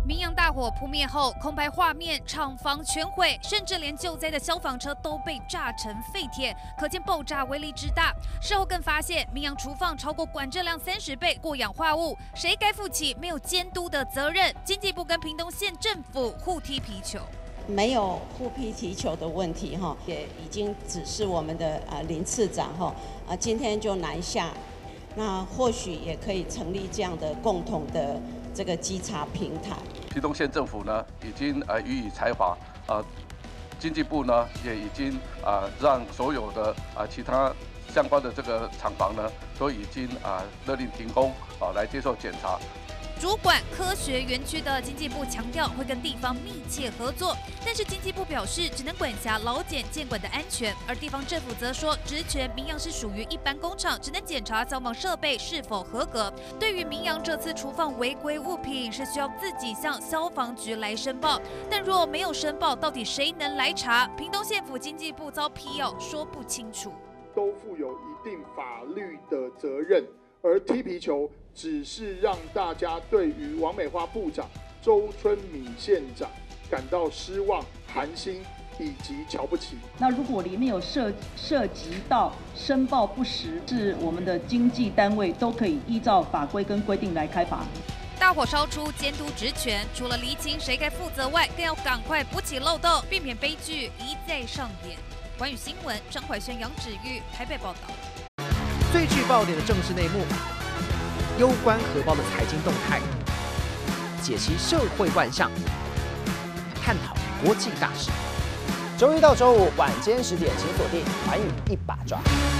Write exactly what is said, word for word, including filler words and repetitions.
明阳大火扑灭后，空拍画面，厂房全毁，甚至连救灾的消防车都被炸成废铁，可见爆炸威力之大。事后更发现，明阳厨房超过管制量三十倍过氧化物，谁该负起没有监督的责任？经济部跟屏东县政府互踢皮球。 没有互踢皮球的问题哈，也已经指示我们的呃林次长哈，啊今天就南下，那或许也可以成立这样的共同的这个稽查平台。 屏东县政府呢已经呃予以裁罚，呃经济部呢也已经啊、呃、让所有的啊、呃、其他相关的这个厂房呢都已经啊、呃、勒令停工啊、呃、来接受检查。 主管科学园区的经济部强调会跟地方密切合作，但是经济部表示只能管辖劳检建管的安全，而地方政府则说职权明阳是属于一般工厂，只能检查消防设备是否合格。对于明阳这次厨房违规物品是需要自己向消防局来申报，但若没有申报，到底谁能来查？屏东县府经济部遭批哦，说不清楚， 都负有一定法律的责任，而踢皮球。 只是让大家对于王美花部长、周春米县长感到失望、寒心以及瞧不起。 那如果里面有涉涉及到申报不实，是我们的经纪单位都可以依照法规跟规定来开罚。 大火烧出监督职权，除了厘清谁该负责外，更要赶快补起漏洞，避免悲剧一再上演。寰宇新闻张怀轩、杨芷玉台北报道。 最具爆点的政治内幕。 攸关荷包的财经动态，解析社会万象，探讨国际大事。周一到周五晚间十点，请锁定《寰宇一把抓》。